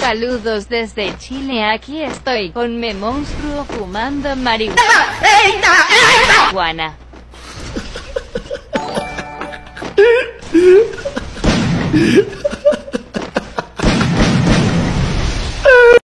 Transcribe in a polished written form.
Saludos desde Chile, aquí estoy con mi monstruo fumando marihuana.